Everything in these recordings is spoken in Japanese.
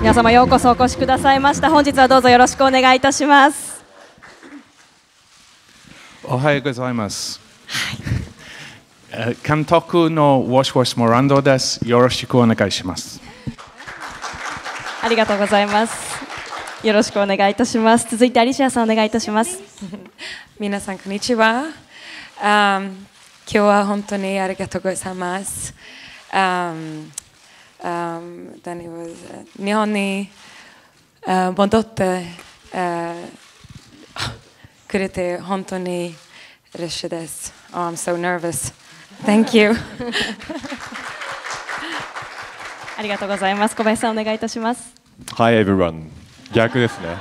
皆様ようこそお越しくださいました。本日はどうぞよろしくお願いいたします。 おはようございます。監督のウォシュウォシモランドです。よろしくお願いします。 ありがとうございます。よろしくお願いいたします。続いてアリシアさんお願いいたします。 皆さんこんにちは。今日は本当にありがとうございます。日本に戻ってくれて本当に嬉しいです。Oh, I'm so nervous. Thank you. ありがとうございます。小林さんお願いいたします。 Hi everyone。逆ですね。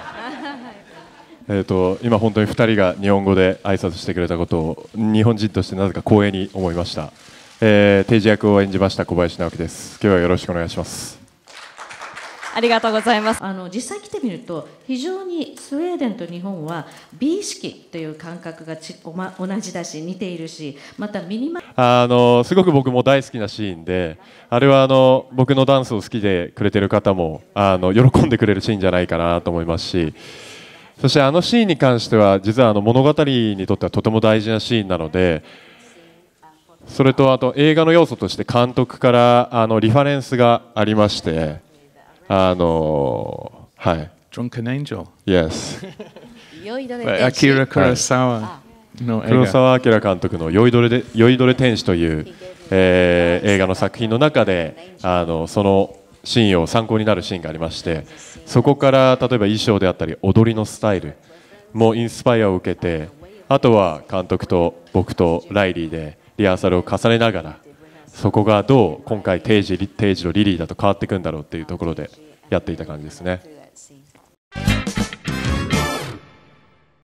今本当に2人が日本語で挨拶してくれたことを日本人としてなぜか光栄に思いました。定時役を演じました小林直樹です。今日はよろしくお願いします。 ありがとうございます。 実際来てみると非常にスウェーデンと日本は美意識という感覚が同じだし似ているし、またミニマすごく僕も大好きなシーンで、あれは僕のダンスを好きでくれてる方も喜んでくれるシーンじゃないかなと思いますし、そしてあのシーンに関しては実は物語にとってはとても大事なシーンなので、それとあと映画の要素として監督からリファレンスがありまして、はい。 Drunken Angel。 Yes。 アキラ・クロサワの映画。 黒澤明監督の酔いどれ天使という、映画の作品の中でそのシーンを参考になるシーンがありまして、そこから例えば衣装であったり踊りのスタイルもインスパイアを受けて、あとは監督と僕とライリーでリハーサルを重ねながら、そこがどう今回定時のリリーだと変わっていくんだろうっていうところでやっていた感じですね。